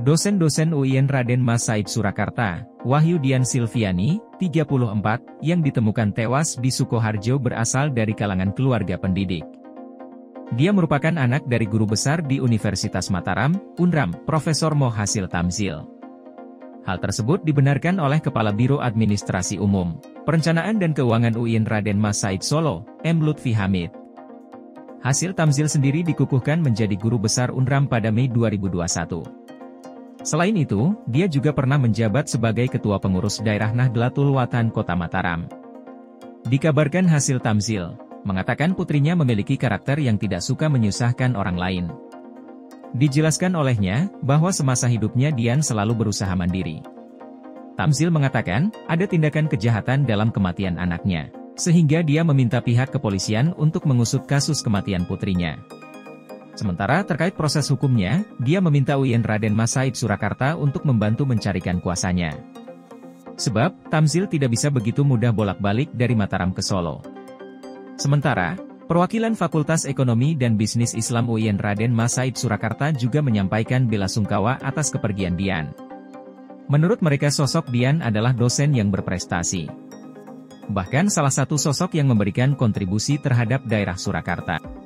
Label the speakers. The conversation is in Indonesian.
Speaker 1: Dosen UIN Raden Mas Said Surakarta, Wahyu Dian Silviani, 34, yang ditemukan tewas di Sukoharjo berasal dari kalangan keluarga pendidik. Dia merupakan anak dari guru besar di Universitas Mataram, Unram, Prof Moh Hasil Tamzil. Hal tersebut dibenarkan oleh Kepala Biro Administrasi Umum, Perencanaan dan Keuangan UIN Raden Mas Said Solo, M. Lutfi Hamid. Hasil Tamzil sendiri dikukuhkan menjadi guru besar Unram pada Mei 2021. Selain itu, dia juga pernah menjabat sebagai Ketua Pengurus Daerah Nahdlatul Watan Kota Mataram. Dikabarkan hasil Tamzil mengatakan putrinya memiliki karakter yang tidak suka menyusahkan orang lain. Dijelaskan olehnya, bahwa semasa hidupnya Dian selalu berusaha mandiri. Tamzil mengatakan, ada tindakan kejahatan dalam kematian anaknya, sehingga dia meminta pihak kepolisian untuk mengusut kasus kematian putrinya. Sementara terkait proses hukumnya, dia meminta UIN Raden Mas Said Surakarta untuk membantu mencarikan kuasanya. Sebab, Tamzil tidak bisa begitu mudah bolak-balik dari Mataram ke Solo. Sementara, perwakilan Fakultas Ekonomi dan Bisnis Islam UIN Raden Mas Said Surakarta juga menyampaikan belasungkawa atas kepergian Dian. Menurut mereka sosok Dian adalah dosen yang berprestasi. Bahkan salah satu sosok yang memberikan kontribusi terhadap daerah Surakarta.